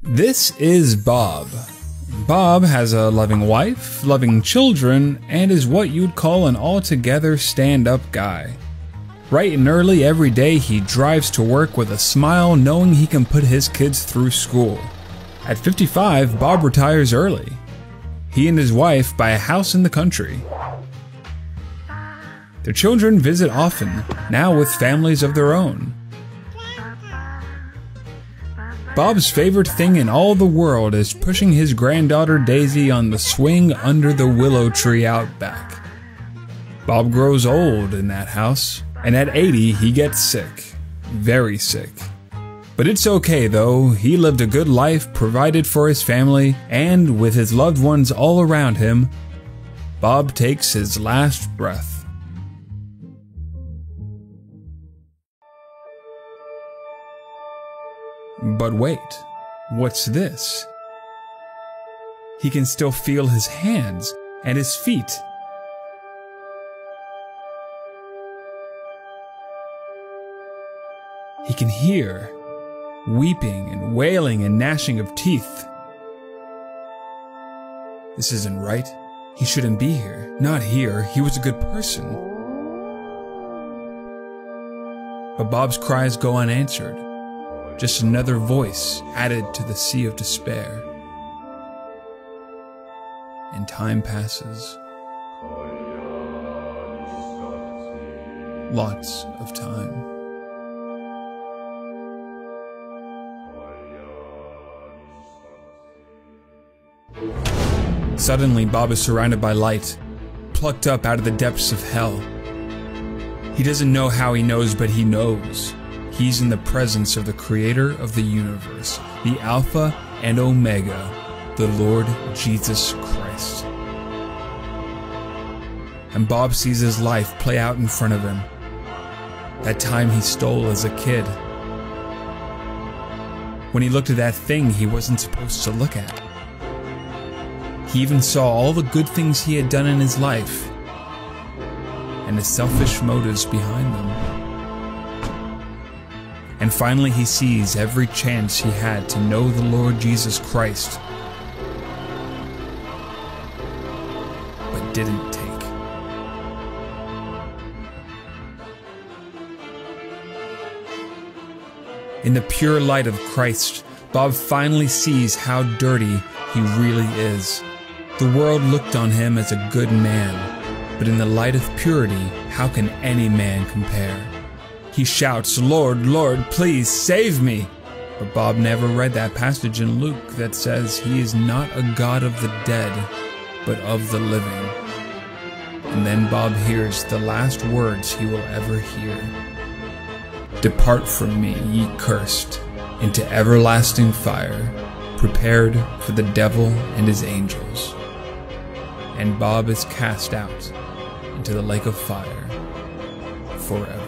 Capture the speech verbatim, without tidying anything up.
This is Bob. Bob has a loving wife, loving children, and is what you'd call an altogether stand-up guy. Bright and early every day he drives to work with a smile, knowing he can put his kids through school. At fifty-five, Bob retires early. He and his wife buy a house in the country. Their children visit often, now with families of their own. Bob's favorite thing in all the world is pushing his granddaughter Daisy on the swing under the willow tree out back. Bob grows old in that house, and at eighty he gets sick. Very sick. But it's okay though, he lived a good life, provided for his family, and with his loved ones all around him, Bob takes his last breath. But wait, what's this? He can still feel his hands and his feet. He can hear weeping and wailing and gnashing of teeth. This isn't right. He shouldn't be here. Not here. He was a good person. But Bob's cries go unanswered. Just another voice added to the sea of despair. And time passes. Lots of time. Suddenly, Bob is surrounded by light, plucked up out of the depths of hell. He doesn't know how he knows, but he knows. He's in the presence of the creator of the universe, the Alpha and Omega, the Lord Jesus Christ. And Bob sees his life play out in front of him. That time he stole as a kid. When he looked at that thing he wasn't supposed to look at. He even saw all the good things he had done in his life, and the selfish motives behind them. And finally he sees every chance he had to know the Lord Jesus Christ, but didn't take. In the pure light of Christ, Bob finally sees how dirty he really is. The world looked on him as a good man, but in the light of purity, how can any man compare? He shouts, "Lord, Lord, please save me!" But Bob never read that passage in Luke that says he is not a God of the dead, but of the living. And then Bob hears the last words he will ever hear. "Depart from me, ye cursed, into everlasting fire, prepared for the devil and his angels." And Bob is cast out into the lake of fire forever.